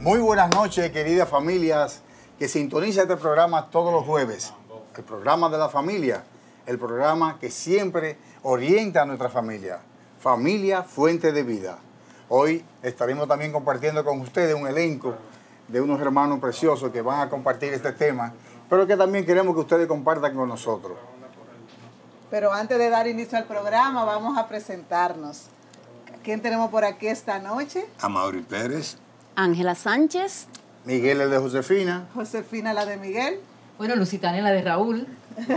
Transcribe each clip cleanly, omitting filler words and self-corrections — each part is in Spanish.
Muy buenas noches, queridas familias que sintonizan este programa todos los jueves. El programa de la familia, el programa que siempre orienta a nuestra familia. Familia, fuente de vida. Hoy estaremos también compartiendo con ustedes un elenco de unos hermanos preciosos que van a compartir este tema, pero que también queremos que ustedes compartan con nosotros. Pero antes de dar inicio al programa, vamos a presentarnos. ¿Quién tenemos por aquí esta noche? Amaury Pérez. Ángela Sánchez. Miguel, el de Josefina. Josefina, la de Miguel. Bueno, Lusitania, la de Raúl.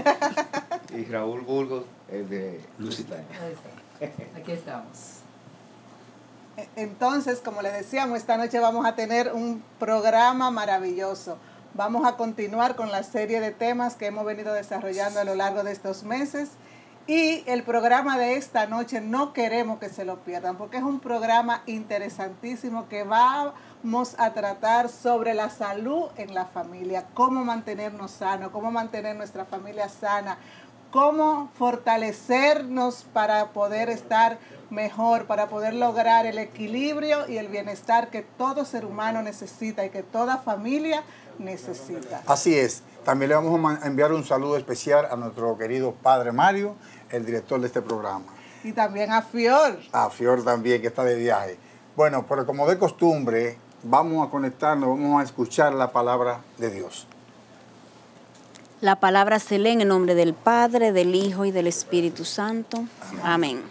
Y Raúl Burgos, el de Lusitania. Aquí estamos. Entonces, como les decíamos, esta noche vamos a tener un programa maravilloso. Vamos a continuar con la serie de temas que hemos venido desarrollando a lo largo de estos meses. Y el programa de esta noche no queremos que se lo pierdan, porque es un programa interesantísimo que vamos a tratar sobre la salud en la familia, cómo mantenernos sanos, cómo mantener nuestra familia sana, cómo fortalecernos para poder estar mejor, para poder lograr el equilibrio y el bienestar que todo ser humano necesita y que toda familia necesita. Así es. También le vamos a enviar un saludo especial a nuestro querido padre Mario, el director de este programa. Y también a Fior. A Fior también, que está de viaje. Bueno, pero como de costumbre, vamos a conectarnos, vamos a escuchar la palabra de Dios. La palabra se lee en el nombre del Padre, del Hijo y del Espíritu Santo. Amén.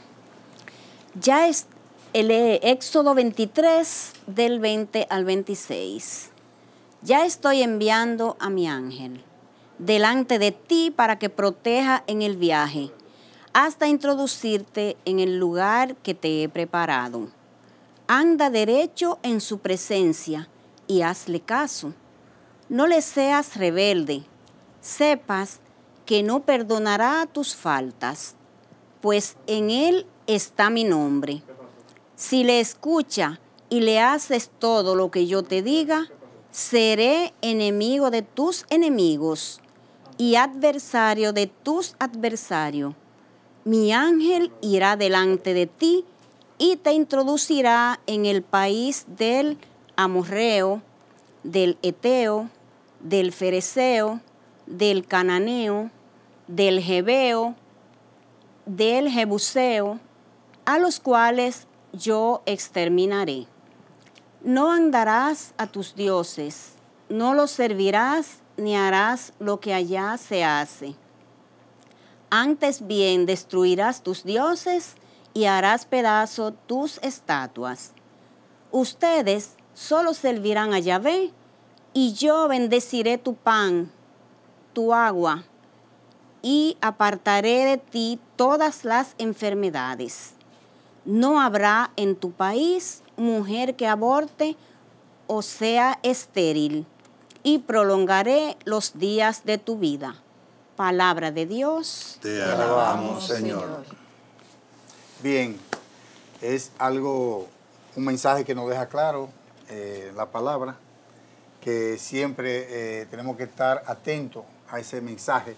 Ya es el Éxodo 23, del 20 al 26. Ya estoy enviando a mi ángel delante de ti para que proteja en el viaje, hasta introducirte en el lugar que te he preparado. Anda derecho en su presencia y hazle caso. No le seas rebelde. Sepas que no perdonará tus faltas, pues en él está mi nombre. Si le escucha y le haces todo lo que yo te diga, seré enemigo de tus enemigos y adversario de tus adversarios. Mi ángel irá delante de ti y te introducirá en el país del amorreo, del eteo, del fereceo, del cananeo, del jebeo, del jebuseo, a los cuales yo exterminaré. No andarás a tus dioses, no los servirás ni harás lo que allá se hace. Antes bien destruirás tus dioses y harás pedazo tus estatuas. Ustedes solo servirán a Yahvé, y yo bendeciré tu pan, tu agua, y apartaré de ti todas las enfermedades. No habrá en tu país mujer que aborte o sea estéril, y prolongaré los días de tu vida. Palabra de Dios. Te alabamos, Señor. Bien, es un mensaje que nos deja claro la palabra, que siempre tenemos que estar atentos a ese mensaje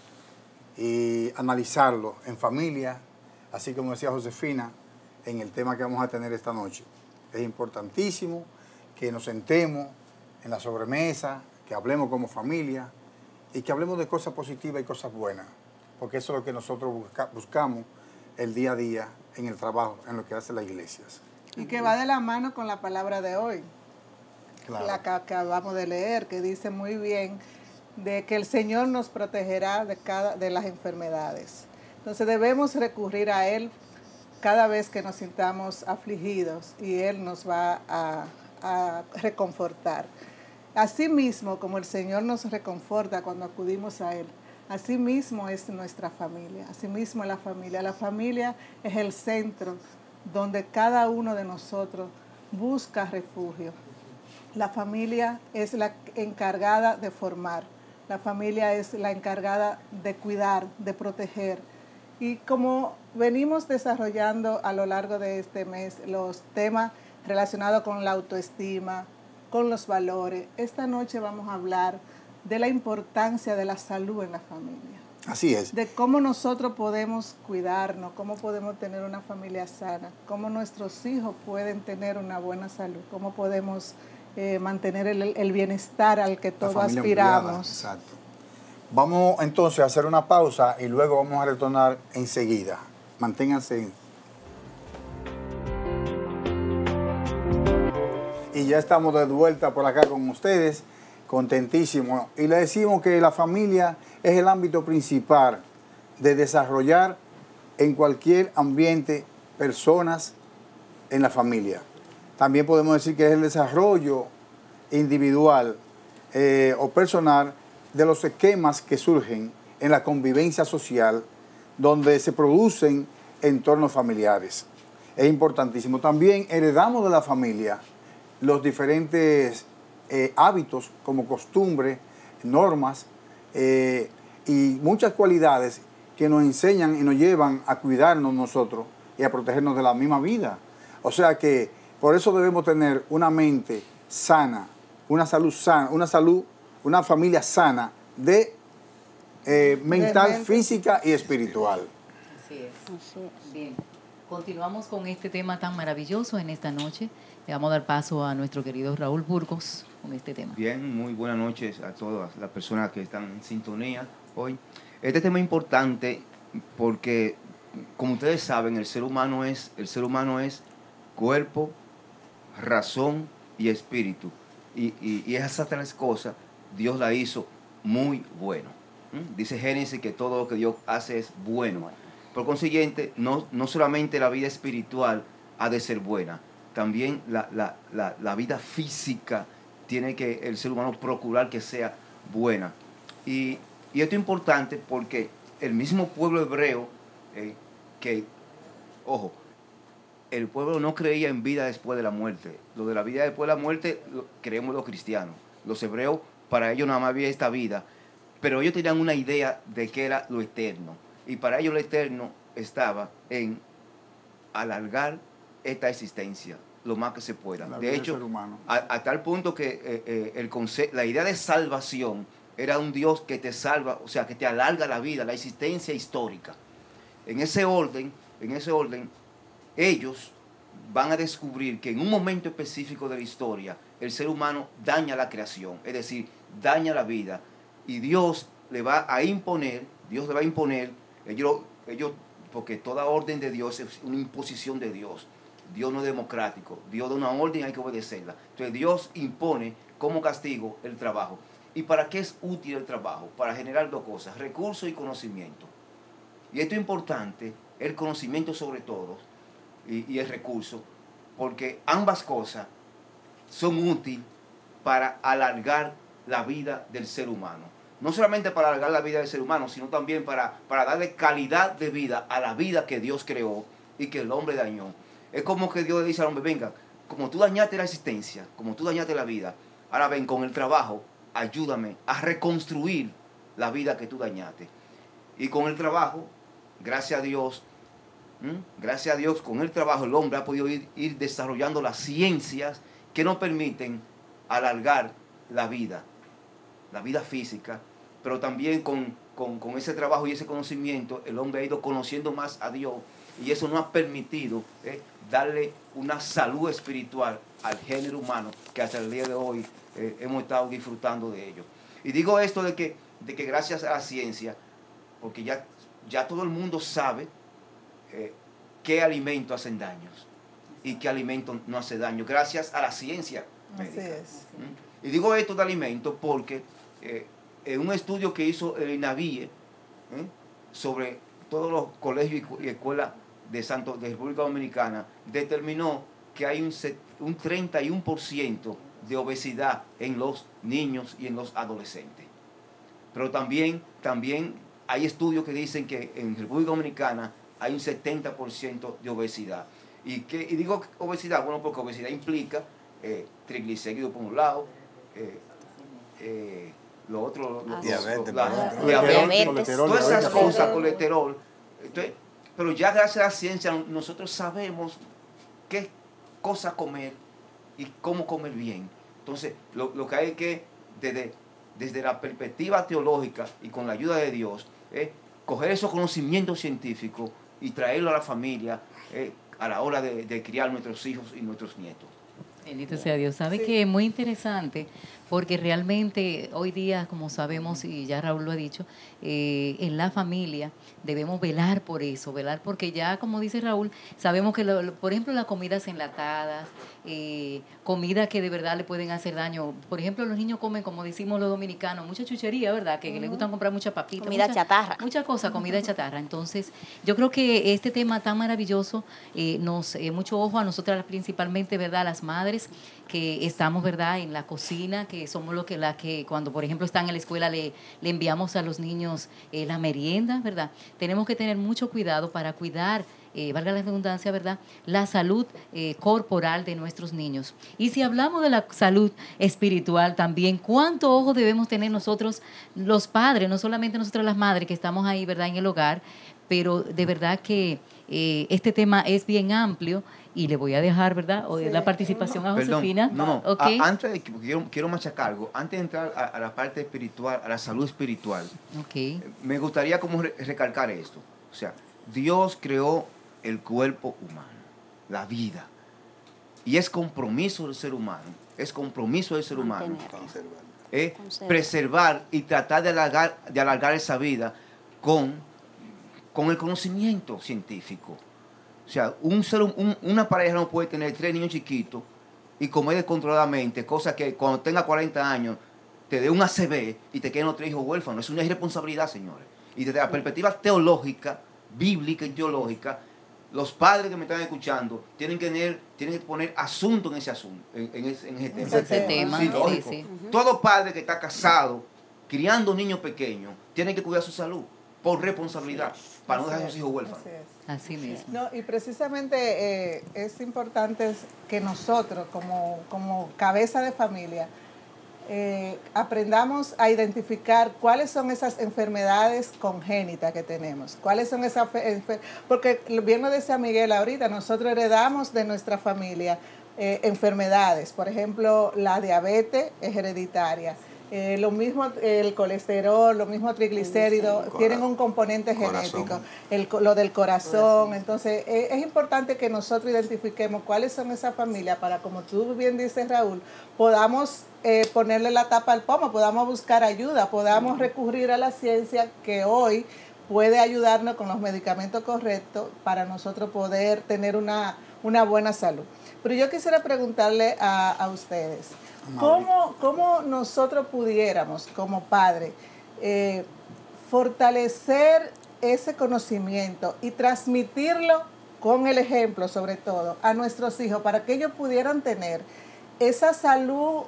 y analizarlo en familia, así como decía Josefina, en el tema que vamos a tener esta noche. Es importantísimo que nos sentemos en la sobremesa, que hablemos como familia y que hablemos de cosas positivas y cosas buenas, porque eso es lo que nosotros buscamos el día a día en el trabajo, en lo que hacen las iglesias. Y que va de la mano con la palabra de hoy, Claro. la que acabamos de leer, que dice muy bien de que el Señor nos protegerá de las enfermedades. Entonces debemos recurrir a Él cada vez que nos sintamos afligidos y Él nos va a reconfortar. Así mismo como el Señor nos reconforta cuando acudimos a Él, así mismo es nuestra familia, así mismo es la familia. La familia es el centro donde cada uno de nosotros busca refugio. La familia es la encargada de formar, la familia es la encargada de cuidar, de proteger. Y como venimos desarrollando a lo largo de este mes los temas relacionados con la autoestima, con los valores, esta noche vamos a hablar de la importancia de la salud en la familia. Así es. De cómo nosotros podemos cuidarnos, cómo podemos tener una familia sana, cómo nuestros hijos pueden tener una buena salud, cómo podemos mantener el bienestar al que La todos familia ampliada, aspiramos. exacto. Vamos entonces a hacer una pausa y luego vamos a retornar enseguida. Manténganse. Y ya estamos de vuelta por acá con ustedes, contentísimos. Y le decimos que la familia es el ámbito principal de desarrollar en cualquier ambiente personas en la familia. También podemos decir que es el desarrollo individual o personal de los esquemas que surgen en la convivencia social donde se producen entornos familiares. Es importantísimo. También heredamos de la familia los diferentes hábitos como costumbres, normas y muchas cualidades que nos enseñan y nos llevan a cuidarnos nosotros y a protegernos de la misma vida. O sea que por eso debemos tener una mente sana, una salud sana, una familia sana de mental, física y espiritual. Así es. Bien, continuamos con este tema tan maravilloso en esta noche. Le vamos a dar paso a nuestro querido Raúl Burgos con este tema. Bien, muy buenas noches a todas las personas que están en sintonía hoy. Este tema es importante porque, como ustedes saben, el ser humano es cuerpo, razón y espíritu. Y esas tres cosas Dios la hizo muy bueno. Dice Génesis que todo lo que Dios hace es bueno. Por consiguiente, no solamente la vida espiritual ha de ser buena, también la vida física tiene que el ser humano procurar que sea buena. Y esto es importante porque el mismo pueblo hebreo, ojo, el pueblo no creía en vida después de la muerte. Lo de la vida después de la muerte creemos los cristianos. Los hebreos, para ellos nada más había esta vida, pero ellos tenían una idea de qué era lo eterno. Y para ellos lo eterno estaba en alargar esta existencia lo más que se pueda. De hecho, a tal punto que la idea de salvación era un Dios que te salva, o sea, que te alarga la vida, la existencia histórica. En ese orden, ellos van a descubrir que en un momento específico de la historia, el ser humano daña la creación, es decir, daña la vida. Y Dios le va a imponer, porque toda orden de Dios es una imposición de Dios. Dios no es democrático. Dios da una orden y hay que obedecerla. Entonces Dios impone como castigo el trabajo. ¿Y para qué es útil el trabajo? Para generar dos cosas, recursos y conocimiento. Y esto es importante, el conocimiento sobre todo y el recurso, porque ambas cosas son útiles para alargar la vida del ser humano. No solamente para alargar la vida del ser humano, sino también para darle calidad de vida a la vida que Dios creó y que el hombre dañó. Es como que Dios le dice al hombre, venga, como tú dañaste la existencia, como tú dañaste la vida, ahora ven con el trabajo, ayúdame a reconstruir la vida que tú dañaste. Y con el trabajo, gracias a Dios, con el trabajo el hombre ha podido ir desarrollando las ciencias que nos permiten alargar la vida física, pero también con ese trabajo y ese conocimiento el hombre ha ido conociendo más a Dios y eso nos ha permitido darle una salud espiritual al género humano que hasta el día de hoy hemos estado disfrutando de ello. Y digo esto de que gracias a la ciencia, porque ya todo el mundo sabe qué alimentos hacen daños y qué alimentos no hacen daño, gracias a la ciencia médica. Así es. Y digo esto de alimentos porque en un estudio que hizo el INAVIE sobre todos los colegios y escuelas de República Dominicana, determinó que hay un 31% de obesidad en los niños y en los adolescentes. Pero también hay estudios que dicen que en República Dominicana hay un 70% de obesidad. Y digo obesidad, bueno, porque obesidad implica triglicéridos por un lado, lo otro, diabetes, todas esas cosas, colesterol. Entonces, pero ya gracias a la ciencia nosotros sabemos qué cosa comer y cómo comer bien. Entonces, lo que hay que, desde la perspectiva teológica y con la ayuda de Dios, coger esos conocimientos científicos y traerlo a la familia a la hora de criar nuestros hijos y nuestros nietos. Bendito sea Dios. Sabe que es muy interesante porque realmente hoy día, como sabemos, y ya Raúl lo ha dicho, en la familia debemos velar por eso, velar porque ya, como dice Raúl, sabemos que, por ejemplo, las comidas enlatadas, comida que de verdad le pueden hacer daño. Por ejemplo, los niños comen, como decimos los dominicanos, mucha chuchería, ¿verdad? Que les gustan comprar mucha papita. Comida chatarra. Muchas cosas, comida chatarra. Entonces, yo creo que este tema tan maravilloso mucho ojo a nosotras principalmente, ¿verdad? Las madres que estamos, ¿verdad? En la cocina, que somos las que cuando, por ejemplo, están en la escuela le enviamos a los niños la merienda, ¿verdad? Tenemos que tener mucho cuidado para cuidar valga la redundancia, ¿verdad?, la salud corporal de nuestros niños. Y si hablamos de la salud espiritual también, ¿cuánto ojo debemos tener nosotros, los padres, no solamente nosotros las madres que estamos ahí, ¿verdad?, en el hogar? Pero de verdad que este tema es bien amplio y le voy a dejar, ¿verdad?, la participación a Josefina. Perdón, no. Okay. Antes de quiero machacar algo, antes de entrar a la parte espiritual, a la salud espiritual, Okay. Me gustaría como recalcar esto. O sea, Dios creó el cuerpo humano, la vida. Y es compromiso del ser humano, preservar y tratar de alargar esa vida con el conocimiento científico. O sea, una pareja no puede tener 3 niños chiquitos y comer descontroladamente, cosa que cuando tenga 40 años te dé un ACV y te queden los 3 hijos huérfanos. Es una irresponsabilidad, señores. Y desde la perspectiva teológica, bíblica y teológica, los padres que me están escuchando tienen que poner asunto en ese asunto, en ese tema. Sí, lógico. Sí. Todo padre que está casado, criando niños pequeños, tiene que cuidar su salud por responsabilidad, para no dejar a sus hijos huérfanos. Así mismo. No, y precisamente es importante que nosotros, como cabeza de familia, aprendamos a identificar cuáles son esas enfermedades congénitas que tenemos, cuáles son esas porque bien lo decía Miguel ahorita, nosotros heredamos de nuestra familia enfermedades, por ejemplo, la diabetes es hereditaria, lo mismo el colesterol, lo mismo triglicéridos, tienen un componente genético, lo del corazón. Entonces es importante que nosotros identifiquemos cuáles son esas familias para, como tú bien dices, Raúl, podamos ponerle la tapa al pomo, podamos buscar ayuda, podamos recurrir a la ciencia que hoy puede ayudarnos con los medicamentos correctos para nosotros poder tener una buena salud. Pero yo quisiera preguntarle a ustedes, ¿cómo nosotros pudiéramos, como padres, fortalecer ese conocimiento y transmitirlo con el ejemplo, sobre todo, a nuestros hijos, para que ellos pudieran tener esa salud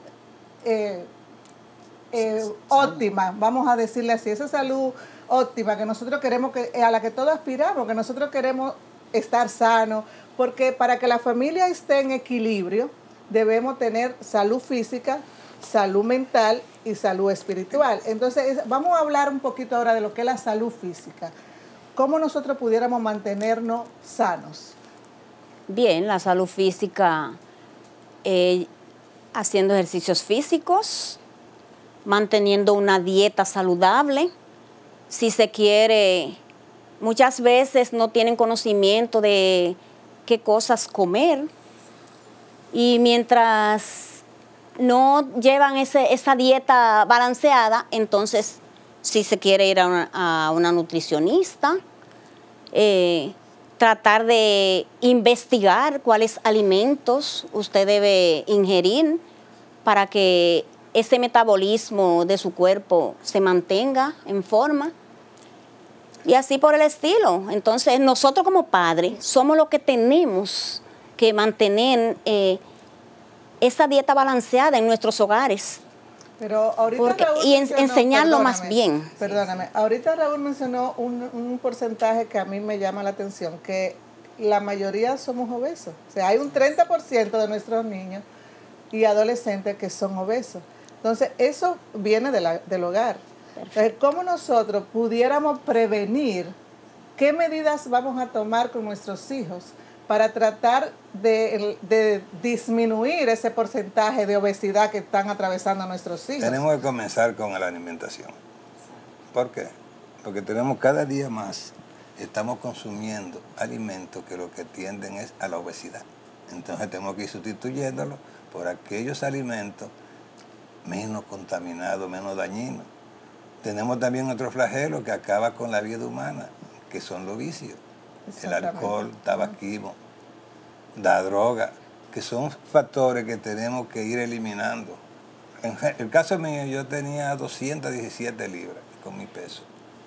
óptima, vamos a decirle así, esa salud óptima que nosotros queremos, a la que todos aspiramos, que nosotros queremos estar sanos, porque para que la familia esté en equilibrio, debemos tener salud física, salud mental y salud espiritual. Entonces, vamos a hablar un poquito ahora de lo que es la salud física. ¿Cómo nosotros pudiéramos mantenernos sanos? Bien, la salud física, haciendo ejercicios físicos, manteniendo una dieta saludable. Si se quiere, muchas veces no tienen conocimiento de qué cosas comer. Y mientras no llevan esa dieta balanceada, entonces si se quiere ir a una nutricionista, tratar de investigar cuáles alimentos usted debe ingerir para que ese metabolismo de su cuerpo se mantenga en forma. Y así por el estilo. Entonces nosotros como padres somos los que tenemos que mantener esa dieta balanceada en nuestros hogares. Pero ahorita Raúl enseñarlo más bien. Perdóname, ahorita Raúl mencionó un porcentaje que a mí me llama la atención, que la mayoría somos obesos. O sea, hay un 30% de nuestros niños y adolescentes que son obesos. Entonces, eso viene del hogar. Entonces, ¿cómo nosotros pudiéramos prevenir? ¿Qué medidas vamos a tomar con nuestros hijos para tratar de disminuir ese porcentaje de obesidad que están atravesando nuestros hijos? Tenemos que comenzar con la alimentación. ¿Por qué? Porque tenemos cada día más, estamos consumiendo alimentos que lo que tienden es a la obesidad. Entonces tenemos que ir sustituyéndolo por aquellos alimentos menos contaminados, menos dañinos. Tenemos también otro flagelo que acaba con la vida humana, que son los vicios. El alcohol, tabaquismo, la droga, que son factores que tenemos que ir eliminando. En el caso mío, yo tenía 217 libras con mi peso,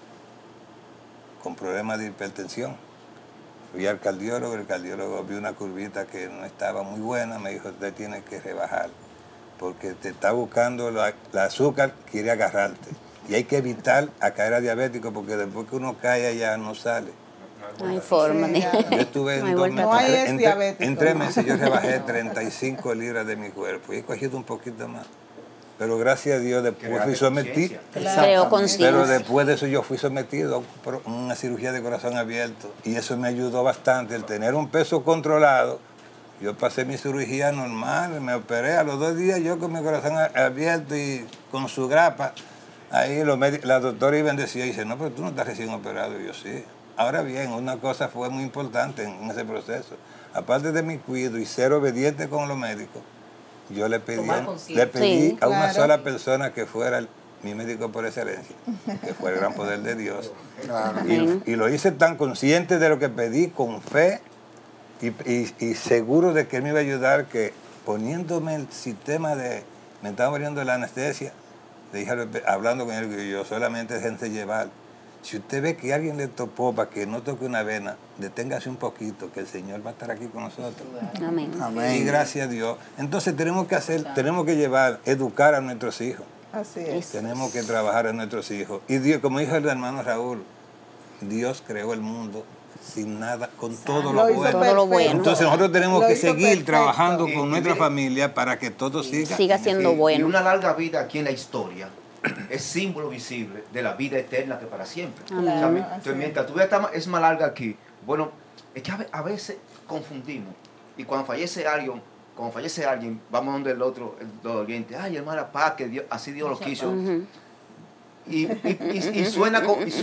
con problemas de hipertensión. Fui al cardiólogo, el cardiólogo vio una curvita que no estaba muy buena, me dijo, usted tiene que rebajar, porque te está buscando la azúcar, quiere agarrarte. Y hay que evitar a caer a diabético, porque después que uno cae allá no sale. No hay forma. Sí, Yo estuve No hay vuelta atrás. en 3 meses yo rebajé 35 libras de mi cuerpo y he cogido un poquito más. Pero gracias a Dios después fui sometido. Creo conciencia. Pero después de eso yo fui sometido a una cirugía de corazón abierto y eso me ayudó bastante, el tener un peso controlado. Yo pasé mi cirugía normal, me operé a los 2 días yo con mi corazón abierto y con su grapa. Ahí la doctora iba y decía, dice, no, pero tú no estás recién operado. Y yo, sí. Ahora bien, una cosa fue muy importante en ese proceso. Aparte de mi cuidado y ser obediente con los médicos, yo le pedí Sí, a una claro. sola persona que fuera mi médico por excelencia, que fue el gran poder de Dios. Claro. Y lo hice tan consciente de lo que pedí, con fe y seguro de que él me iba a ayudar, que poniéndome el sistema me estaba muriendo de la anestesia, le dije, hablando con él, que yo solamente déjense llevar. Si usted ve que alguien le topó para que no toque una vena, deténgase un poquito, que el Señor va a estar aquí con nosotros. Amén. Amén. Y gracias a Dios. Entonces tenemos que llevar, educar a nuestros hijos. Así es. Tenemos que trabajar en nuestros hijos. Y Dios, como dijo el hermano Raúl, Dios creó el mundo sin nada, con todo Lo lo hizo bueno. Todo lo bueno. Entonces nosotros tenemos Lo que hizo seguir perfecto. trabajando Y con nuestra mire, familia para que todo siga. Siga siendo Y bueno. una larga vida aquí en la historia es símbolo visible de la vida eterna que para siempre. Amén. O sea, Así entonces, es. mientras tu vida es más larga aquí, bueno, es que a veces confundimos. Y cuando fallece alguien, vamos donde el otro, el doliente, ay, hermana, paz, que Dios, así Dios lo quiso. Ujú. Y suena,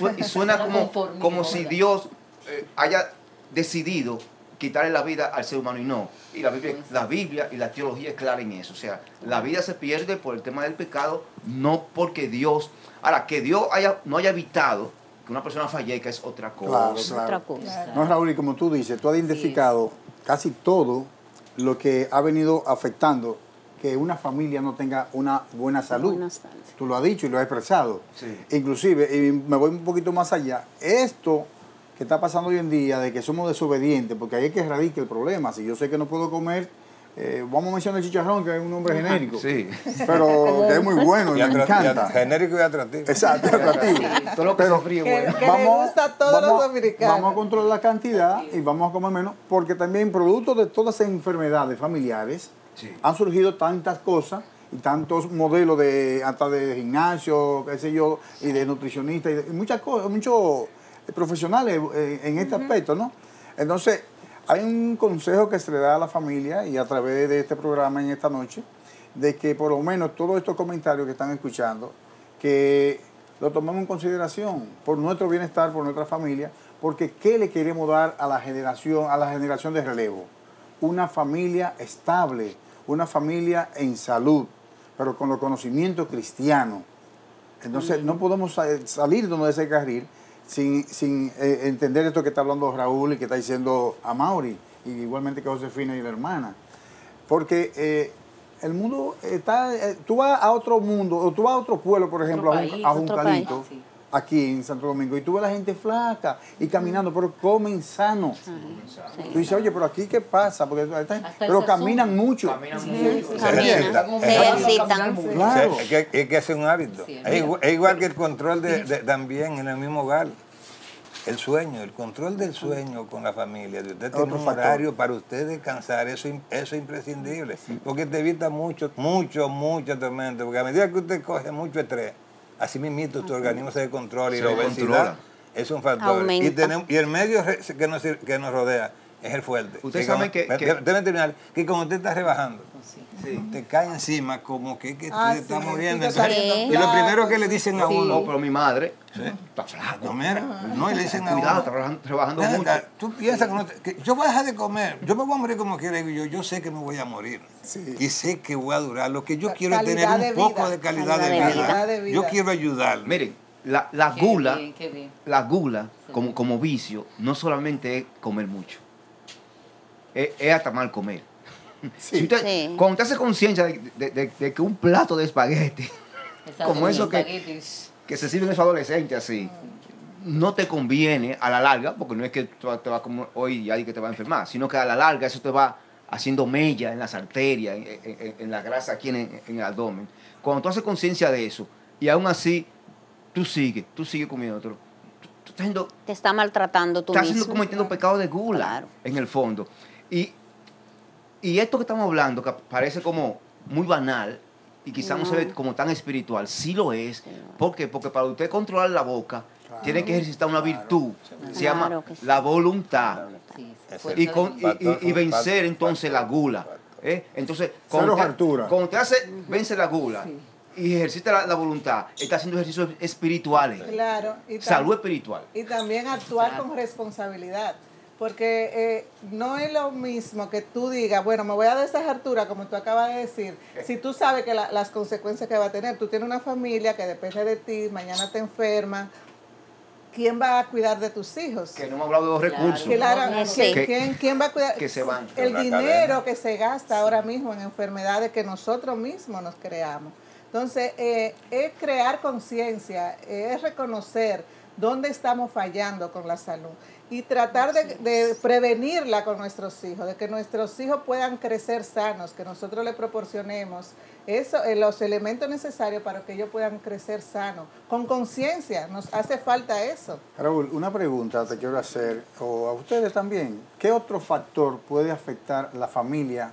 como si Dios haya decidido quitarle la vida al ser humano y no. Y la Biblia y la teología es clara en eso. O sea, la vida se pierde por el tema del pecado, no porque Dios... Ahora, que Dios no haya evitado que una persona fallezca es otra cosa. Claro, Otra claro. cosa. No, Raúl, y como tú dices, tú has identificado casi todo lo que ha venido afectando que una familia no tenga una buena salud. Buenas tardes. Tú lo has dicho y lo has expresado. Sí. Inclusive, y me voy un poquito más allá, esto que está pasando hoy en día de que somos desobedientes, porque ahí es que radica el problema. Si yo sé que no puedo comer, vamos a mencionar el chicharrón, que es un nombre genérico, Sí. pero que es muy bueno y me encanta. Genérico y atractivo. Exacto, atractivo. Todo lo que Pero se fríe, Que, bueno. que le gusta a todos los dominicanos. Vamos a controlar la cantidad y vamos a comer menos, porque también producto de todas esas enfermedades familiares Sí. han surgido tantas cosas y tantos modelos hasta de gimnasio, qué sé yo, y de nutricionistas y muchas cosas, muchos profesionales en este aspecto, ¿no? Entonces, hay un consejo que se le da a la familia y a través de este programa en esta noche, de que por lo menos todos estos comentarios que están escuchando, que lo tomemos en consideración por nuestro bienestar, por nuestra familia, porque ¿qué le queremos dar a la generación de relevo? Una familia estable, una familia en salud, pero con los conocimientos cristianos. Entonces no podemos salir de ese carril sin entender esto que está hablando Raúl y que está diciendo Amaury, y igualmente que Josefina y la hermana. Porque el mundo está... tú vas a otro mundo, o tú vas a otro pueblo, por ejemplo, Otro a país, Juncadito, otro país. Sí. aquí en Santo Domingo, y tú ves a la gente flaca y caminando, pero comen sano. Tú dices, oye, pero aquí ¿qué pasa? Porque pero el caminan sazón. mucho. Caminan mucho. Caminan, se ejercitan. Claro. Es que es un hábito. Sí, Es igual que el control también en el mismo hogar. El sueño, el control del sueño con la familia, de usted tener Otro un factor. horario para usted descansar, eso es imprescindible, porque te evita mucho tormento, porque a medida que usted coge mucho estrés, así mismo tu organismo se descontrola y Se la descontrola. obesidad es un factor. Aumenta. Y el medio que nos rodea es el fuerte. Ustedes saben que Déjame terminar, que cuando usted está rebajando, Sí. te cae encima como que tú Ah, te estás sí, muriendo. sí, te está Entonces, yendo y lo flaco, primero que le dicen a sí. uno, No, pero mi madre ¿sí? está flaco. No, mira, no, y le dicen a uno, Cuidado, trabajando "Ven mucho. acá, tú piensas que, que yo voy a dejar de comer, yo me voy a morir como quiera, y yo sé que me voy a morir. Sí. Y sé que voy a durar. Lo que yo quiero es tener Calidad un de poco vida. de calidad de Calidad de vida. Calidad de vida. Yo quiero ayudarle. Miren, la Qué gula, bien, qué bien. la gula como vicio, no solamente es comer mucho, es hasta mal comer. Sí. Si usted- Sí. Cuando usted hace conciencia de que un plato de espagueti, como eso espaguetis. que se sirve en esos adolescentes así, no te conviene a la larga, porque no es que tú te vas a comer hoy y ahí que te va a enfermar, sino que a la larga eso te va haciendo mella en las arterias, en la grasa aquí en el abdomen. Cuando tú haces conciencia de eso, y aún así tú sigues comiendo otro, tú estás haciendo Te está maltratando tú estás mismo. cometiendo pecado de gula, Claro. en el fondo. Y esto que estamos hablando, que parece como muy banal y quizás no se ve como tan espiritual, sí lo es. ¿Por qué? Porque para usted controlar la boca, tiene que ejercitar una virtud. Se llama Claro que sí. la voluntad. Sí, Es fuerza Y, de con- voluntad. y vencer entonces la gula. Entonces, cuando Cero hartura. cuando usted vence la gula y ejercita la voluntad, está haciendo ejercicios espirituales. Claro. Y Salud espiritual. Y también actuar Exacto. con responsabilidad. Porque no es lo mismo que tú digas, bueno, me voy a dar esa hartura, como tú acabas de decir, si tú sabes que las consecuencias que va a tener. Tú tienes una familia que depende de ti, mañana te enferma. ¿Quién va a cuidar de tus hijos? Que no hemos hablado de los Claro. recursos. Claro, Sí. ¿quién va a cuidar? Que se van. El Una dinero cadena. que se gasta ahora mismo en enfermedades que nosotros mismos nos creamos. Entonces, es crear conciencia, es reconocer dónde estamos fallando con la salud y tratar de prevenirla con nuestros hijos, de que nuestros hijos puedan crecer sanos, que nosotros les proporcionemos eso, los elementos necesarios para que ellos puedan crecer sanos. Con conciencia, nos hace falta eso. Raúl, una pregunta te quiero hacer, o a ustedes también. ¿Qué otro factor puede afectar la familia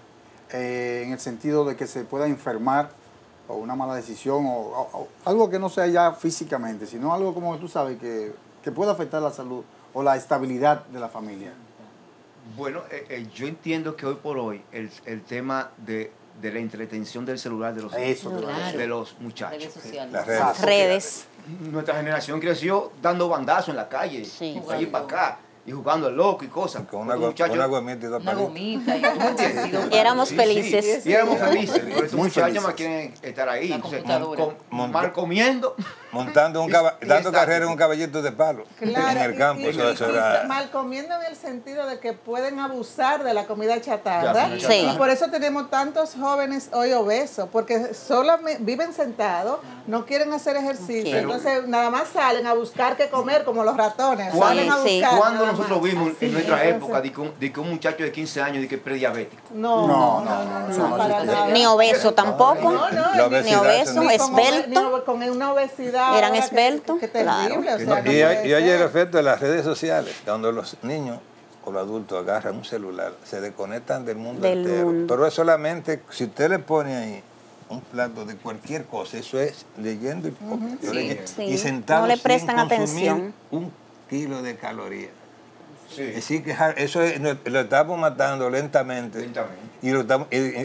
en el sentido de que se pueda enfermar o una mala decisión o algo que no sea ya físicamente, sino algo como tú sabes que pueda afectar la salud o la estabilidad de la familia? Bueno, yo entiendo que hoy por hoy el tema de la entretención del celular de los, Eso, Claro. de los muchachos. Redes sociales. Las Las redes. Nuestra generación creció dando bandazos en la calle, Sí. allí para acá, y jugando al loco y cosas. Con Los muchachos- una gomita y dos Una palitos. gomita. Y Y éramos Sí, felices. sí, y éramos felices. Pero estos Muy muchachos felices. más quieren estar ahí. La Entonces, computadora. mal comiendo. Montando Y dando estático. carrera en un caballito de palo. Claro, En el campo. Eso era. mal comiendo en el sentido de que pueden abusar de la comida chatarra. Ya, sí. Y por eso tenemos tantos jóvenes hoy obesos, porque solamente viven sentados, no quieren hacer ejercicio. Sí. Entonces, nada más salen a buscar qué comer, como los ratones. ¿Cuándo- Salen a sí. buscar. Cuando nada nosotros más. vimos Así en nuestra es. época de que un muchacho de 15 años de que es prediabético? No, para nada. Ni obeso tampoco. No, no, La ni obesidad, obeso, ni con esbelto. con una obesidad. Eran ahora esbeltos, que terrible. claro. O sea, no Y puede oye el ser. efecto de las redes sociales, cuando los niños o los adultos agarran un celular, se desconectan del mundo Del entero. mundo. Pero es solamente, si usted le pone ahí un plato de cualquier cosa, eso es leyendo y, Sí. y sentado No le sin prestan consumir atención. 1 kilo de calorías. Sí. Es decir, que eso lo estamos matando lentamente. Lentamente. Y, y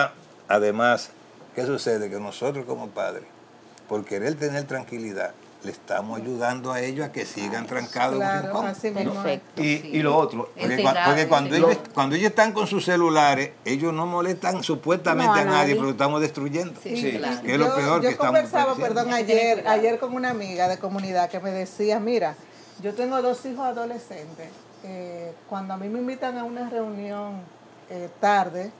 además, ¿qué sucede? Que nosotros como padres, por querer tener tranquilidad, le estamos ayudando a ellos a que sigan trancados en un Claro, rincón. así mismo. Perfecto. Y lo otro, Porque cuando ellos están con sus celulares, ellos no molestan supuestamente No, a a nadie, nadie. pero lo estamos destruyendo. Sí, Sí. claro. Que es lo peor que yo estamos conversaba, padeciendo. perdón, ayer con una amiga de comunidad que me decía, mira, yo tengo 2 hijos adolescentes. Cuando a mí me invitan a una reunión tarde,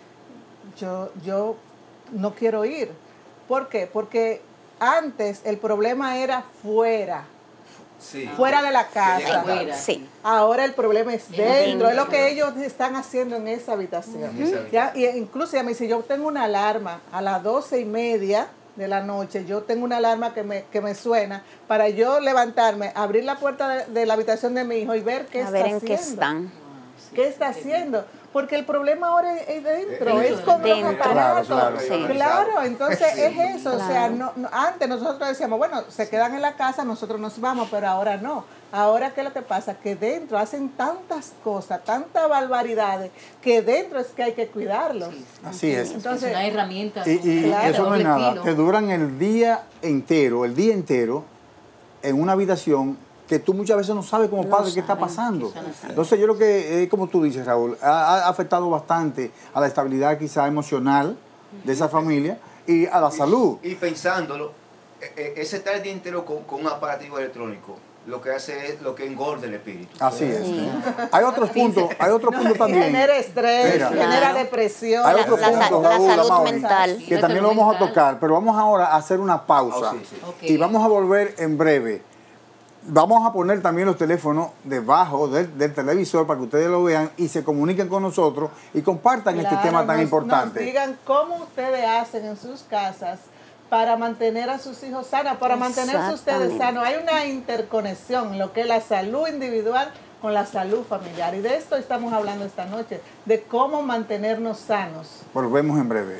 yo no quiero ir. ¿Por qué? Porque antes el problema era fuera de la casa. Afuera. Sí. Ahora el problema es dentro, dentro. es lo que ellos están haciendo en esa habitación. ¿Ya? Y incluso ella me dice, yo tengo una alarma a las 12:30 de la noche, yo tengo una alarma que me suena para yo levantarme, abrir la puerta de la habitación de mi hijo y ver qué A está ver en haciendo. qué están. ¿Qué está haciendo? Porque el problema ahora es dentro, es con los Dentro. aparatos. Claro, Claro, entonces es eso. O sea, Claro. antes nosotros decíamos, bueno, se quedan en la casa, nosotros nos vamos, pero ahora no. Ahora, ¿qué es lo que pasa? Que dentro hacen tantas cosas, tantas barbaridades, que dentro es que hay que cuidarlos. Sí. Así es. Entonces, Es una herramienta. Y Claro. eso no es doble nada. filo. Te duran el día entero, en una habitación que tú muchas veces no sabes como No padre qué está saben pasando. qué están haciendo. Entonces yo creo que, como tú dices, Raúl, ha afectado bastante a la estabilidad quizá emocional de esa familia y a la salud. Y pensándolo, ese estar el día entero con un aparativo electrónico, lo que hace es lo que engorda el espíritu. Así es. Sí. Hay otros puntos también. genera estrés, Mira. genera Claro. depresión. Hay La- otro la punto, sa- la Raúl, salud Amaury, mental. que La también lo salud vamos a mental. tocar, pero vamos ahora a hacer una pausa. Oh, sí, sí. Ok. Y vamos a volver en breve. Vamos a poner también los teléfonos debajo del televisor para que ustedes lo vean y se comuniquen con nosotros y compartan este Claro, tema tan nos importante. digan cómo ustedes hacen en sus casas para mantener a sus hijos sanos, para mantenerse ustedes Exactamente. sanos. Hay una interconexión en lo que es la salud individual con la salud familiar. Y de esto estamos hablando esta noche, de cómo mantenernos sanos. Volvemos en breve.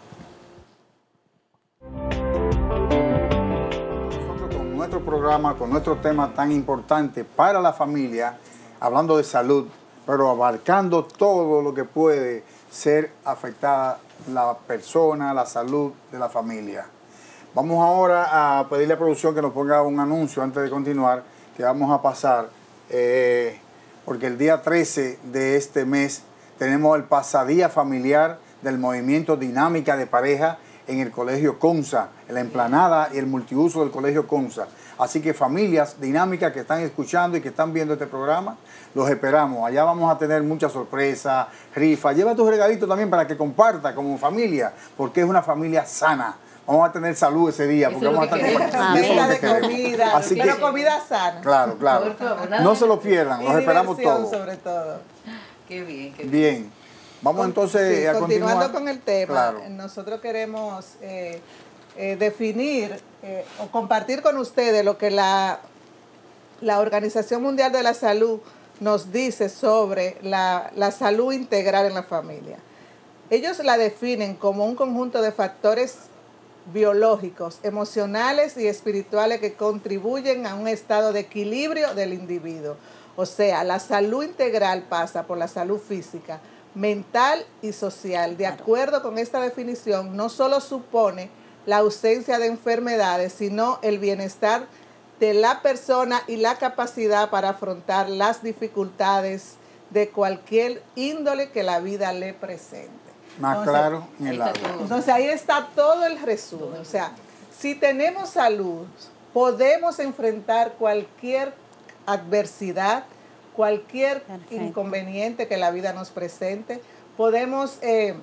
Nosotros con nuestro programa, con nuestro tema tan importante para la familia, hablando de salud, pero abarcando todo lo que puede ser afectada la persona, la salud de la familia. Vamos ahora a pedirle a producción que nos ponga un anuncio antes de continuar, que vamos a pasar, porque el día 13 de este mes tenemos el pasadía familiar del movimiento Dinámica de Pareja en el Colegio Consa, en la explanada y el multiuso del Colegio Consa. Así que familias dinámicas que están escuchando y que están viendo este programa, los esperamos. Allá vamos a tener muchas sorpresas, rifas. Lleva tus regalitos también para que comparta como familia, porque es una familia sana. Vamos a tener salud ese día, Eso porque es lo vamos a que estar queremos. compartiendo. Eso es lo Vida que de queremos. comida, Así pero que, comida sana. claro, claro. Por favor, nada No de- se lo pierdan, Y los esperamos diversión, todos. sobre todo. Qué bien, qué bien. Bien. Vamos entonces Sí, a continuando continuar. con el tema, Claro. nosotros queremos definir o compartir con ustedes lo que la Organización Mundial de la Salud nos dice sobre la salud integral en la familia. Ellos la definen como un conjunto de factores biológicos, emocionales y espirituales que contribuyen a un estado de equilibrio del individuo. O sea, la salud integral pasa por la salud física, mental y social. De acuerdo con esta definición, no solo supone la ausencia de enfermedades, sino el bienestar de la persona y la capacidad para afrontar las dificultades de cualquier índole que la vida le presente. Más Entonces, claro en ahí el está agua. todo. Entonces ahí está todo el resumen. O sea, si tenemos salud, podemos enfrentar cualquier adversidad, cualquier Perfecto. inconveniente que la vida nos presente. Podemos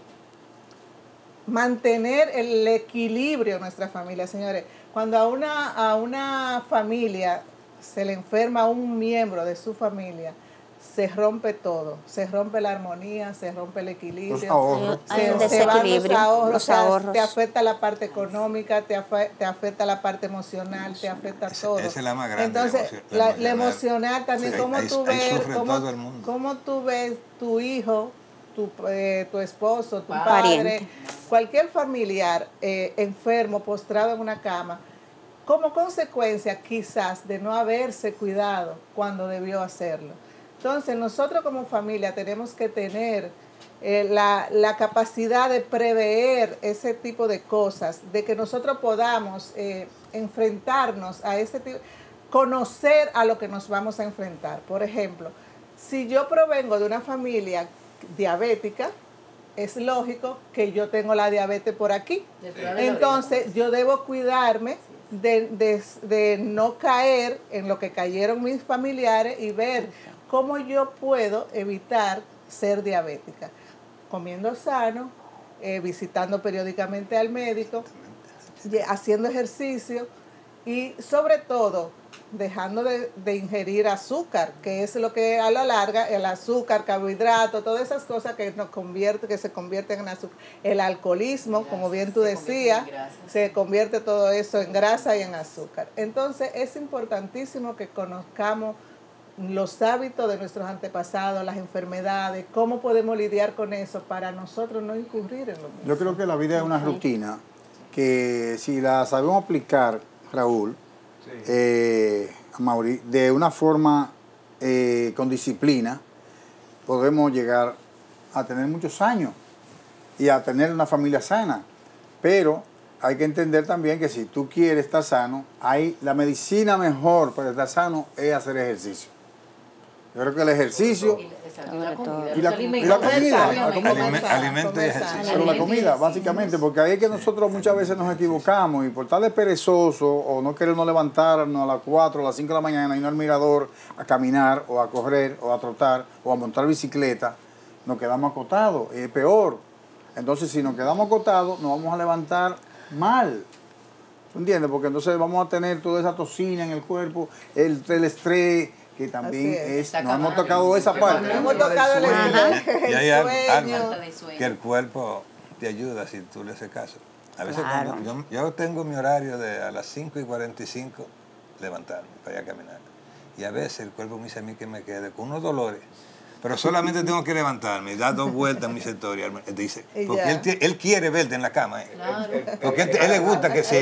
mantener el equilibrio en nuestra familia, señores. Cuando a una familia se le enferma un miembro de su familia, se rompe todo, se rompe la armonía, se rompe el equilibrio. Los ahorros. Hay un Se van desequilibrio, los los ahorros, ahorros. te afecta la parte económica, te afecta la parte emocional, te afecta todo. Esa es la más grande, Entonces, la la emocional también, Sí, cómo ahí- tú ahí ves, sufre todo el mundo. cómo tú ves tu hijo, tu esposo, tu padre, Pariente. cualquier familiar enfermo, postrado en una cama, como consecuencia quizás de no haberse cuidado cuando debió hacerlo. Entonces, nosotros como familia tenemos que tener la capacidad de prever ese tipo de cosas, de que nosotros podamos enfrentarnos a ese tipo, conocer a lo que nos vamos a enfrentar. Por ejemplo, si yo provengo de una familia diabética, es lógico que yo tengo la diabetes por aquí. Detrás de la Entonces, yo debo cuidarme de no caer en lo que cayeron mis familiares y ver cómo yo puedo evitar ser diabética. Comiendo sano, visitando periódicamente al médico, haciendo ejercicio y sobre todo dejando de ingerir azúcar, que es lo que a la larga, el azúcar, carbohidratos, todas esas cosas que se convierten en azúcar. El alcoholismo, como bien tú Se convierte decías, en grasa. se convierte todo eso en grasa y en azúcar. Entonces es importantísimo que conozcamos los hábitos de nuestros antepasados, las enfermedades, cómo podemos lidiar con eso para nosotros no incurrir en lo mismo. Yo creo que la vida es una rutina que si la sabemos aplicar, Raúl, Amaury, de una forma con disciplina, podemos llegar a tener muchos años y a tener una familia sana. Pero hay que entender también que si tú quieres estar sano, la medicina mejor para estar sano es hacer ejercicio. Yo creo que el ejercicio y la comida, alimento y ejercicio. pero la comida, básicamente, porque ahí es que nosotros muchas veces nos equivocamos y por estar de perezoso o no querernos levantarnos a las 4 o las 5 de la mañana y no al mirador a caminar o a correr o a trotar o a montar bicicleta, nos quedamos acotados, es peor. Entonces, si nos quedamos acotados, nos vamos a levantar mal. ¿Tú entiendes? Porque entonces vamos a tener toda esa toxina en el cuerpo, el estrés, que también no hemos tocado esa parte. No hemos tocado el estrés, Y hay el algo sueño. que el cuerpo te ayuda si tú le haces caso. A veces Claro. cuando yo tengo mi horario de a las 5:45 levantarme para ir a caminar. Y a veces el cuerpo me dice a mí que me quede con unos dolores. Pero solamente tengo que levantarme y dar 2 vueltas en mi sector. Y él dice, porque él quiere verte en la cama. Porque él le gusta que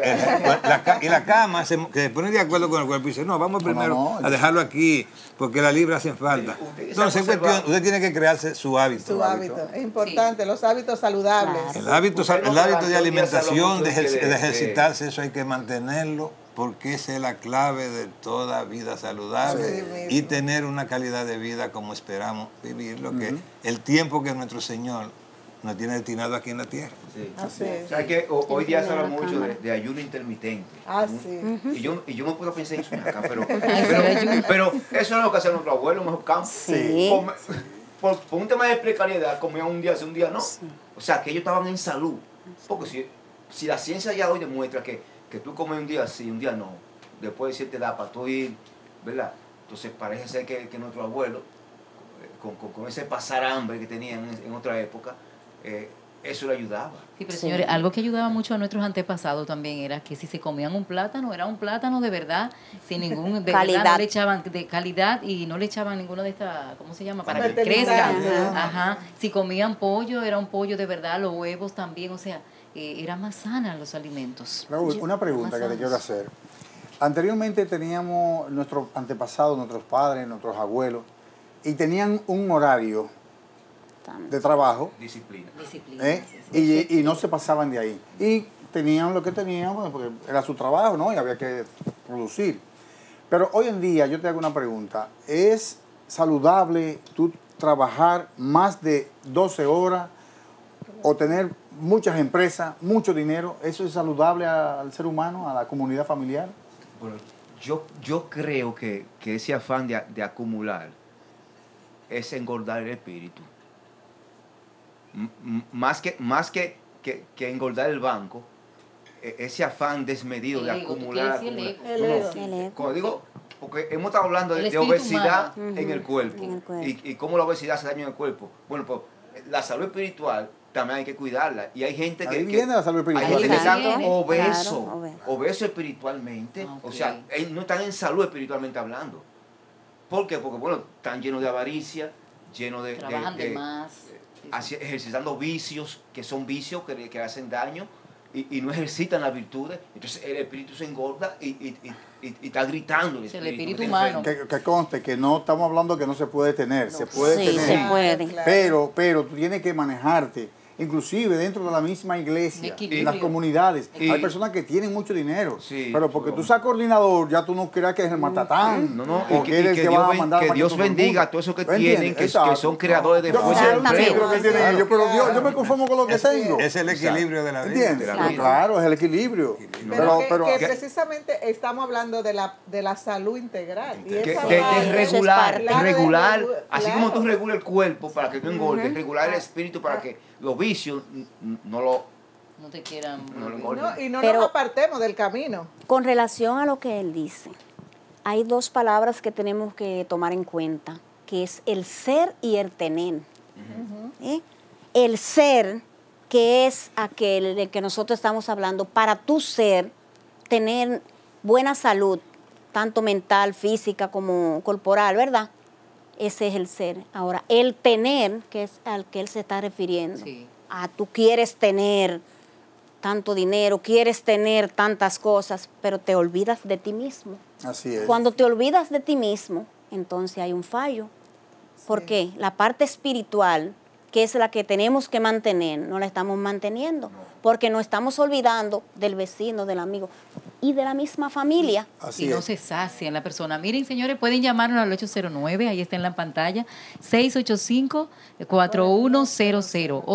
y la cama se pone de acuerdo con el cuerpo y dice, no, vamos primero a dejarlo aquí porque las libras hacen falta. Entonces, usted tiene que crearse su hábito. Su hábito. Es importante, los hábitos saludables. El hábito de alimentación, de ejercitarse, eso hay que mantenerlo. Porque esa es la clave de toda vida saludable y tener una calidad de vida como esperamos vivir, lo que el tiempo que nuestro Señor nos tiene destinado aquí en la tierra. Sí. Así es. O sea, que hoy día se habla mucho de ayuno intermitente. Sí. Y yo no puedo pensar en eso acá, pero eso es lo que hacía nuestro abuelo en los campos. Sí. Por un tema de precariedad, comían un día sí, un día no. O sea, que ellos estaban en salud. Porque si la ciencia ya hoy demuestra que tú comes un día sí, un día no, después de cierta edad para tú ir, ¿verdad? Entonces parece ser que nuestro abuelo, con ese pasar hambre que tenían en otra época, eso le ayudaba. Sí, pero señores, algo que ayudaba mucho a nuestros antepasados también era que si se comían un plátano, era un plátano de verdad, sin ningún calidad. Verdad, no le echaban de calidad y no le echaban ninguno de estas, ¿cómo se llama? Para que Fertilizante. crezcan. Ajá. Si comían pollo, era un pollo de verdad, los huevos también, o sea, era más sana los alimentos. Raúl, una pregunta que te quiero hacer. Anteriormente teníamos nuestros antepasados, nuestros padres, nuestros abuelos, y tenían un horario de trabajo. Disciplina. Y no se pasaban de ahí. Y tenían lo que tenían, bueno, porque era su trabajo, ¿no? Y había que producir. Pero hoy en día, yo te hago una pregunta. ¿Es saludable tú trabajar más de 12 horas o tener muchas empresas, mucho dinero? ¿Eso es saludable al ser humano, a la comunidad familiar? Bueno, yo creo que ese afán de acumular es engordar el espíritu. Más que engordar el banco, ese afán desmedido de acumular. El ego. Como digo, porque hemos estado hablando de obesidad en el cuerpo. Y cómo la obesidad hace daño en el cuerpo. Bueno, pues la salud espiritual también hay que cuidarla. Y hay gente Ahí viene la salud espiritual. hay gente que Claro, están obesos, claro, obesos espiritualmente. Ok. O sea, no están en salud espiritualmente hablando. ¿Por qué? Porque, bueno, están llenos de avaricia, llenos de Trabajan de más. ejercitando vicios, que son vicios que hacen daño, y no ejercitan las virtudes. Entonces el espíritu se engorda y está gritando el espíritu humano. Que conste que no estamos hablando que no se puede tener, se puede Sí, tener. se puede. Claro. Pero tú tienes que manejarte, inclusive dentro de la misma iglesia, Equilibrio. en las comunidades. Y- hay personas que tienen mucho dinero, Sí, pero porque sí. tú seas coordinador, ya tú no creas que es el matatán. No, o y que eres el que va a mandar que para Dios todo el bendiga mundo. a todos esos que ¿Me entiendes? tienen, que Exacto. son creadores de Yo fuerza sé de lo empleo. que tienen ellos, pero yo me conformo con lo que tengo. Es el equilibrio de la vida. ¿Entiendes? Claro. Claro, es el equilibrio. Pero que precisamente estamos hablando de la salud integral. Y Que esa de va- regular, Claro, regular, de así claro. como tú regulas el cuerpo para que no engordes, regular el espíritu para que los vicios no lo quieran. engorden. Y no Pero- nos apartemos del camino. Con relación a lo que él dice, hay 2 palabras que tenemos que tomar en cuenta, que es el ser y el tener. ¿Eh? El ser, que es aquel del que nosotros estamos hablando, para tu ser, tener buena salud, tanto mental, física como corporal, ¿verdad? Ese es el ser. Ahora, el tener, que es al que él se está refiriendo. Sí. Tú quieres tener tanto dinero, quieres tener tantas cosas, pero te olvidas de ti mismo. Así es. Cuando te olvidas de ti mismo, entonces hay un fallo. ¿Por qué? La parte espiritual, que es la que tenemos que mantener, no la estamos manteniendo, porque nos estamos olvidando del vecino, del amigo y de la misma familia. Así Y no es. se sacia la persona. Miren, señores, pueden llamarnos al 809, ahí está en la pantalla, 685-4100,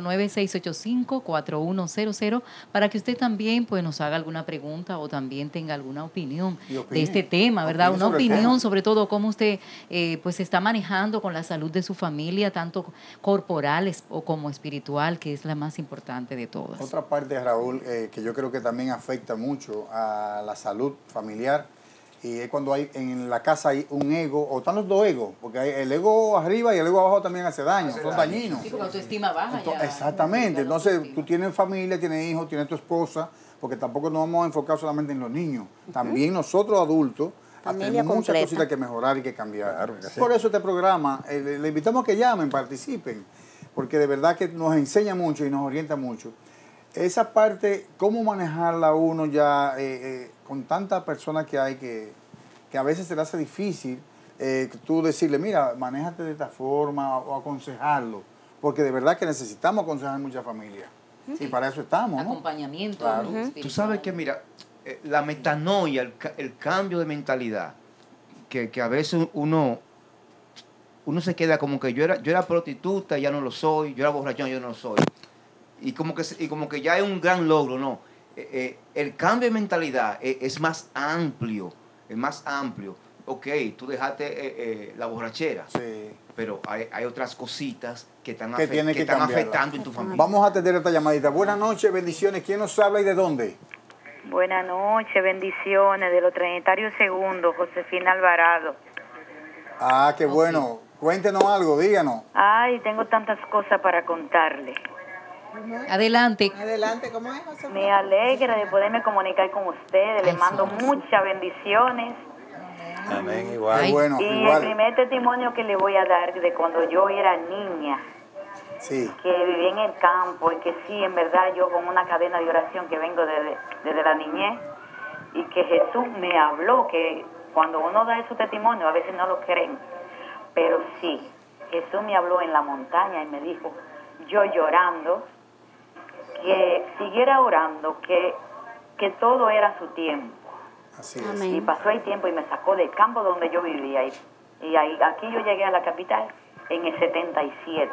809-685-4100, para que usted también pues, nos haga alguna pregunta o también tenga alguna opinión Y opine. de este tema, ¿verdad? Opine Una sobre el opinión tema. sobre todo cómo usted pues se está manejando con la salud de su familia, tanto corporal o como espiritual, que es la más importante de todas. Otra parte, Raúl, que yo creo que también afecta mucho a la salud familiar, y es cuando hay en la casa hay un ego, o están los dos egos, porque hay el ego arriba y el ego abajo también hace daño, son dañinos. Sí, porque autoestima baja ya. Exactamente, entonces tú tienes familia, tienes hijos, tienes tu esposa, porque tampoco nos vamos a enfocar solamente en los niños, también nosotros adultos Familia tenemos muchas completa. cositas que mejorar y que cambiar. Claro que sí. Por eso este programa, le invitamos a que llamen, participen, porque de verdad que nos enseña mucho y nos orienta mucho. Esa parte, cómo manejarla uno ya con tantas personas que hay que a veces se le hace difícil tú decirle, mira, manéjate de esta forma o aconsejarlo, porque de verdad que necesitamos aconsejar muchas familias. Y para eso estamos, ¿no? Acompañamiento. Claro. espiritual. Tú sabes que, mira, la metanoia, el cambio de mentalidad, que a veces uno se queda como que yo era prostituta, ya no lo soy, yo era borrachón, yo no lo soy. Y como que ya es un gran logro, ¿no? El cambio de mentalidad es más amplio, es más amplio. Ok, tú dejaste la borrachera, Sí. pero hay otras cositas que están, Que tiene que están cambiarla. afectando en tu familia. Vamos a atender esta llamadita. Buenas noches, bendiciones. ¿Quién nos habla y de dónde? Buenas noches, bendiciones de los Trinitarios Segundos, Josefina Alvarado. Ah, qué bueno. Cuéntenos algo, díganos. Ay, tengo tantas cosas para contarle. Adelante. Adelante, ¿cómo es, José? Me alegra de poderme comunicar con ustedes, les mando muchas bendiciones. Amén, igual. Ay. Qué bueno, Y el igual. primer testimonio que le voy a dar de cuando yo era niña, Sí. que viví en el campo y que sí, en verdad, yo con una cadena de oración que vengo desde la niñez y que Jesús me habló, que cuando uno da esos testimonios a veces no lo creen, pero sí, Jesús me habló en la montaña y me dijo, yo llorando, que siguiera orando, que todo era su tiempo. Así es. Amén. Y pasó el tiempo y me sacó del campo donde yo vivía. Y aquí yo llegué a la capital en el 77.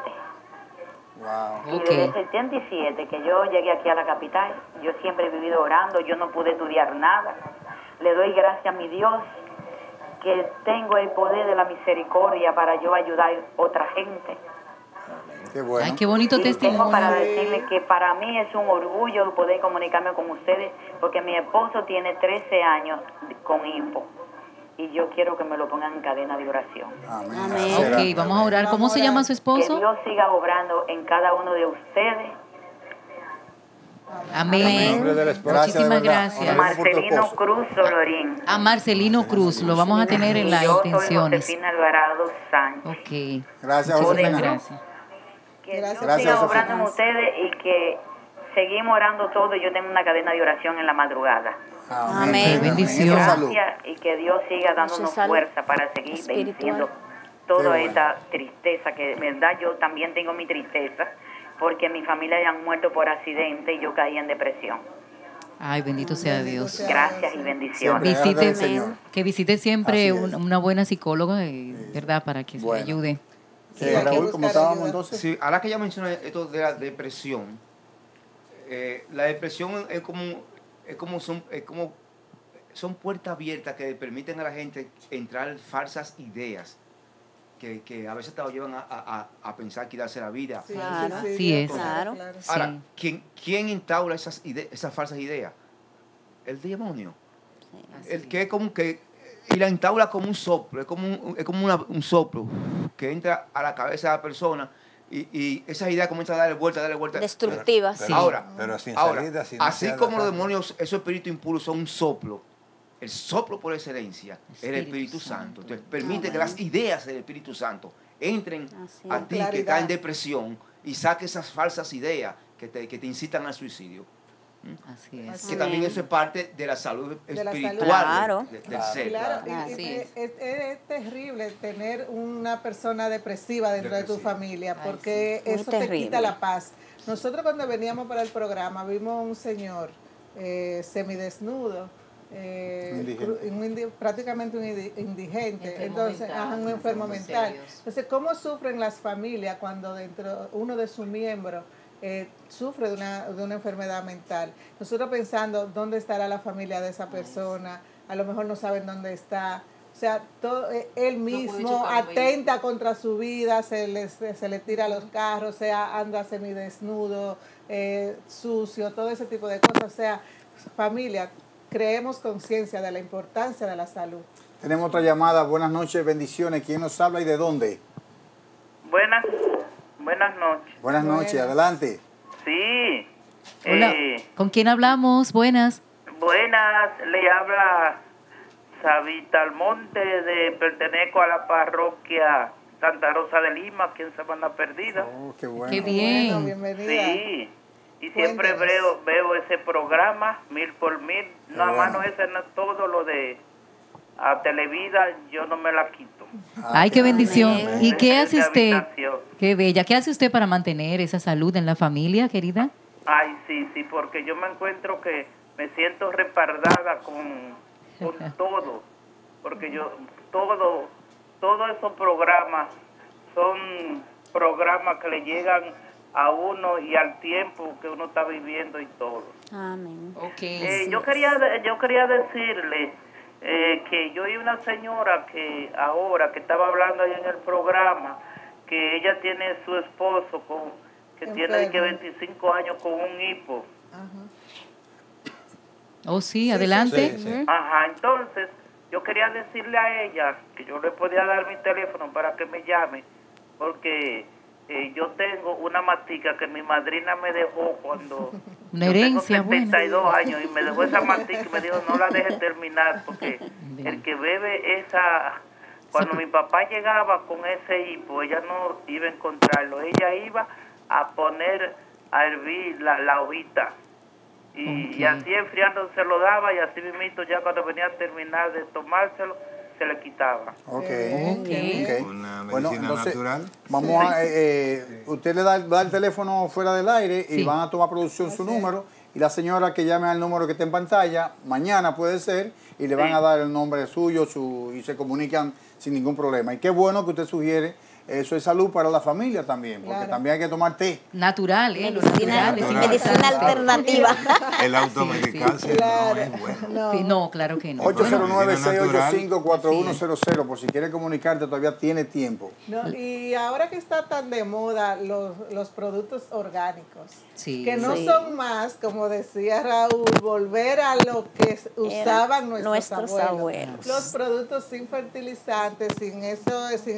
Wow. Y desde el 77 que yo llegué aquí a la capital, yo siempre he vivido orando, yo no pude estudiar nada. Le doy gracias a mi Dios que tengo el poder de la misericordia para yo ayudar a otra gente. Qué bueno. Ay, qué bonito Y tengo para testimonio. decirle que para mí es un orgullo poder comunicarme con ustedes, porque mi esposo tiene 13 años con hipo y yo quiero que me lo pongan en cadena de oración. Amén. Amén. Así será. Ok, vamos a orar. ¿Cómo se llama su Que esposo? Dios siga obrando en cada uno de ustedes. Amén. En nombre del Espíritu. Gracias, de Muchísimas verdad. gracias. Oramos por tu Marcelino esposo. Cruz Solorín. A Marcelino Cruz, lo vamos a tener en las Y yo soy intenciones. Josefina Alvarado Sánchez. Ok. Gracias, Muchísimas Josefina. gracias. Que Gracias. Dios Gracias, siga Josefina. obrando en ustedes y que seguimos orando todo. Yo tengo una cadena de oración en la madrudada. Amén. Amén. Bendición. Esa salud. Gracias y que Dios siga dándonos Mucha salud fuerza para seguir espiritual. venciendo Qué toda bueno. esta tristeza, que de verdad yo también tengo mi tristeza, porque mi familia ya han muerto por accidente y yo caí en depresión. Ay, bendito sea Dios. Gracias y bendiciones. Siempre. Visite, Gracias, Señor. que visite siempre Así es. una buena psicóloga, ¿verdad? Para que Bueno. se ayude. Raúl, ¿cómo estábamos entonces? Sí, ahora que ya mencioné esto de la depresión, la depresión son puertas abiertas que permiten a la gente entrar falsas ideas que a veces te lo llevan a pensar quitarse la vida. Claro. Así es. Claro. Ahora, ¿quién instaura esas falsas ideas? El demonio. El que es como que, y la instaura como un soplo, es como un soplo que entra a la cabeza de la persona y esas ideas comienzan a darle vuelta. Destructivas. Sí. Ahora, Pero sin ahora, salida, sin así demasiada como los falta. demonios, esos espíritus impuros son un soplo, el soplo por excelencia es el Espíritu Santo. Entonces permite Amén. que las ideas del Espíritu Santo entren Así a es. ti que Claridad. está en depresión y saque esas falsas ideas que te incitan al suicidio. Así es. Que también eso es parte de la salud De la salud. espiritual Claro. del ser. Claro, y Así es terrible tener una persona depresiva dentro de tu Depresiva. familia, Ay, porque sí. Muy eso te terrible. quita la paz. Nosotros cuando veníamos para el programa vimos un señor semidesnudo, Indigente. prácticamente un indigente, Enfermo entonces, mental, un enfermo enfermo mental. serios. Entonces, ¿cómo sufren las familias cuando dentro uno de sus miembros sufre de una enfermedad mental? Nosotros pensando, ¿dónde estará la familia de esa persona? A lo mejor no saben dónde está. O sea, todo, él mismo chocar un atenta contra su vida, se le tira a los carros, o sea, anda semidesnudo, sucio, todo ese tipo de cosas. O sea, familia, creemos conciencia de la importancia de la salud. Tenemos otra llamada. Buenas noches, bendiciones. ¿Quién nos habla y de dónde? Buenas noches. Buenas noches, Buenas. adelante. Sí. Hola, ¿con quién hablamos? Buenas. Buenas, le habla Sabita Almonte, pertenezco a la parroquia Santa Rosa de Lima, aquí en Sabana Perdida. Oh, qué bueno. Qué bien. Bueno, bienvenida. Sí. Y siempre Cuéntenos. veo ese programa, 1000 por 1000. Nada más no ese, no todo lo de a Televida, yo no me la quito. Ay, qué bendición. Amén. ¿Y qué hace Desde usted? habitación. Qué bella. ¿Qué hace usted para mantener esa salud en la familia, querida? Ay, sí, porque yo me encuentro que me siento respaldada con todo, porque yo, todos esos programas son programas que le llegan a uno y al tiempo que uno está viviendo y todo. Amén. Yo quería decirle que yo y una señora que ahora, que estaba hablando ahí en el programa, que ella tiene su esposo que tiene que Enfermo. 25 años con un hipo. Oh, sí, adelante. Sí, sí. Ajá, entonces yo quería decirle a ella que yo le podía dar mi teléfono para que me llame, porque yo tengo una matica que mi madrina me dejó cuando Una yo herencia, tengo 72 años, y me dejó esa matica y me dijo, no la dejes terminar, porque el que bebe cuando mi papá llegaba con ese hipo, ella no iba a encontrarlo, ella iba a poner a hervir la hojita. Y así enfriando se lo daba, y así mismito ya cuando venía a terminar de tomárselo, se le quitaba. Ok. Ok. Una Bueno, medicina entonces, natural. vamos a, usted le da el teléfono fuera del aire y Sí. van a tomar producción su número, y la señora que llame al número que está en pantalla, mañana puede ser, y le van a dar el nombre suyo y se comunican sin ningún problema. Y qué bueno que usted sugiere, eso es salud para la familia también, porque Claro. también hay que tomar té. Natural, ¿eh? Lo Medicina, natural es natural. medicina importante. alternativa. El automedicarse Claro. no es bueno. No. Sí, no, claro que no. 809-685-4100, por si quiere comunicarte, todavía tiene tiempo. No, y ahora que está tan de moda los productos orgánicos, Sí. que no Sí. son más, como decía Raúl, volver a lo que usaban nuestros abuelos. Los productos sin fertilizantes, sin ese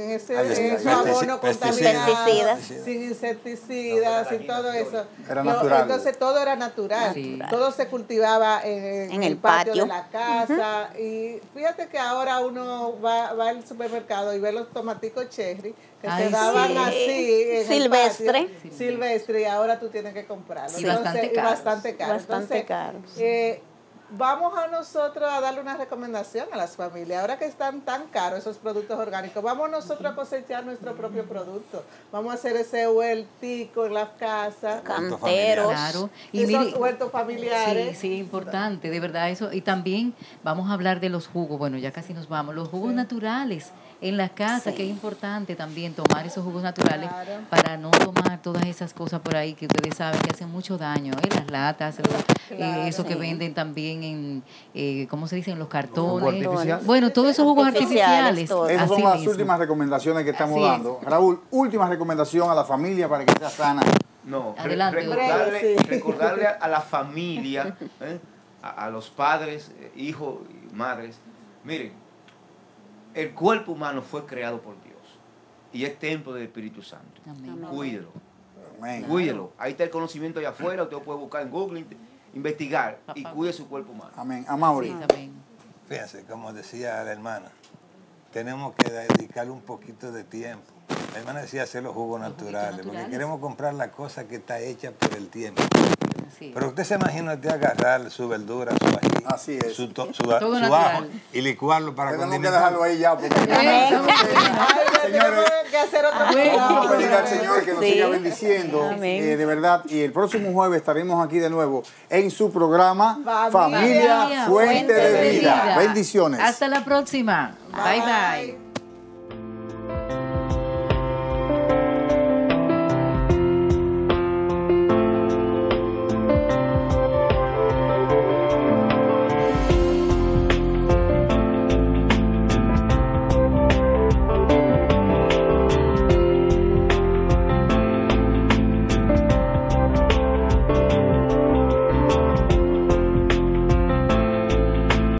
abono contaminado, Pesticidas. sin insecticidas y todo eso. Era natural. Entonces todo era natural. Sí. Todo se cultivaba en el patio de la casa. Y fíjate que ahora uno va al supermercado y ve los tomaticos cherry que Ay, se daban sí. así en Silvestre. el patio, silvestre, y ahora tú tienes que comprarlo. Sí, bastante caros. Bastante caro. Bastante Entonces, caros. vamos a nosotros a darle una recomendación a las familias. Ahora que están tan caros esos productos orgánicos, vamos nosotros a cosechar nuestro propio producto. Vamos a hacer ese huertico en las casas. Canteros. Claro. Y Esos mire, huertos familiares. sí, importante, de verdad eso. Y también vamos a hablar de los jugos. Bueno, ya casi nos vamos. Los jugos naturales en la casa, que es importante también tomar esos jugos naturales Claro. para no tomar todas esas cosas por ahí que ustedes saben que hacen mucho daño. Las latas, Claro. eso que venden también en, ¿cómo se dice? En los cartones. Jugo artificial. Bueno, todos esos jugos artificiales. Todo. Esas así son las mismo. últimas recomendaciones que estamos Así es. dando. Raúl, última recomendación a la familia para que sea sana. No, Adelante, Breve, sí. recordarle a la familia, a los padres, hijos y madres, miren, el cuerpo humano fue creado por Dios y es templo del Espíritu Santo. Amén. Cuídelo, Amén. cuídelo. Ahí está el conocimiento allá afuera, usted lo puede buscar en Google, investigar y cuide su cuerpo humano. Amén. Amaury. Sí, también. Fíjense, como decía la hermana, tenemos que dedicarle un poquito de tiempo. La hermana decía hacer los jugos naturales, porque queremos comprar la cosa que está hecha por el tiempo. Sí. Pero usted se imagina usted agarrar su verdura, su ají, Así es. su ajo natural. y licuarlo para Tenemos que condimentar. dejarlo ahí ya. Porque Tenemos que hacer otro vamos a pedirle al Señor que nos Sí. siga bendiciendo, Amén. de verdad. Y el próximo jueves estaremos aquí de nuevo en su programa Familia Fuente de Vida. Bendiciones. Hasta la próxima. Bye bye.